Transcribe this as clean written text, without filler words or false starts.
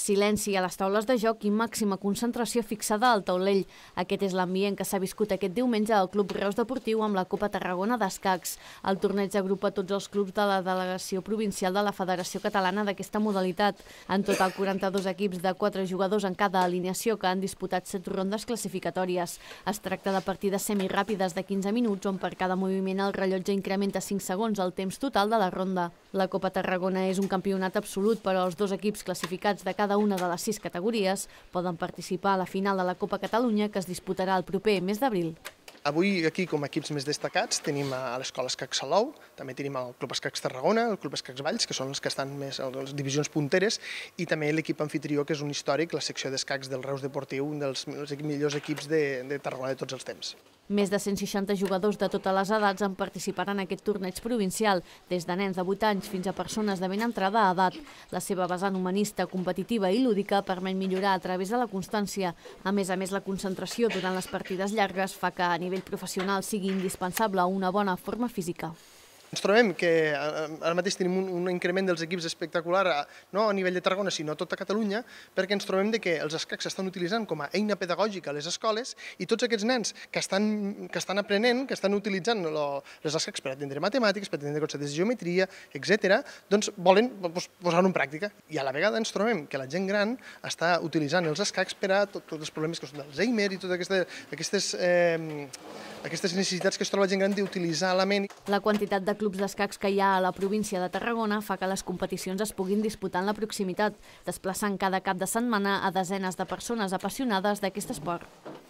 Silenci a les taules de joc i màxima concentració fixada al taulell. Aquest és l'ambient que s'ha viscut aquest diumenge al Club Reus Deportiu amb la Copa Tarragona d'Escacs. El torneig agrupa tots els clubs de la delegació provincial de la Federació Catalana d'aquesta modalitat. En total, 42 equips de 4 jugadors en cada alineació que han disputat 7 rondes classificatòries. Es tracta de partides semiràpides de 15 minuts on per cada moviment el rellotge incrementa 5 segons el temps total de la ronda. La Copa Tarragona és un campionat absolut, però els dos equips classificats de cada una de les 6 categories poden participar a la final de la Copa Catalunya que es disputarà el proper mes d'abril. Avui aquí com a equips més destacats tenim a l'Escola Escacs Salou, també tenim el Club Escacs Tarragona, el Club Escacs Valls, que són els que estan més a les divisions punteres, i també l'equip anfitrió, que és un històric, la secció d'escacs del Reus Deportiu, un dels millors equips de Tarragona de tots els temps. Més de 160 jugadors de totes les edats han participat en aquest torneig provincial, des de nens de 8 anys fins a persones de ben entrada a edat. La seva vessant humanista, competitiva i lúdica permet millorar a través de la constància. A més, la concentració durant les partides llargues fa que a nivell professional sigui indispensable una bona forma física. Ens trobem que ara mateix tenim un increment dels equips espectacular, no a nivell de Tarragona, sinó a tota Catalunya, perquè ens trobem que els escacs s'estan utilitzant com a eina pedagògica a les escoles i tots aquests nens que estan aprenent, que estan utilitzant les escacs per atendre matemàtiques, per atendre conceptes de geometria, etc., doncs volen posar-ho en pràctica. I a la vegada ens trobem que la gent gran està utilitzant els escacs per a tots els problemes que són d'Alzheimer i totes aquestes necessitats que es troba la gent gran d'utilitzar la ment. La quantitat de clubs d'escacs que hi ha a la província de Tarragona fa que les competicions es puguin disputar en la proximitat, desplaçant cada cap de setmana a desenes de persones apassionades d'aquest esport.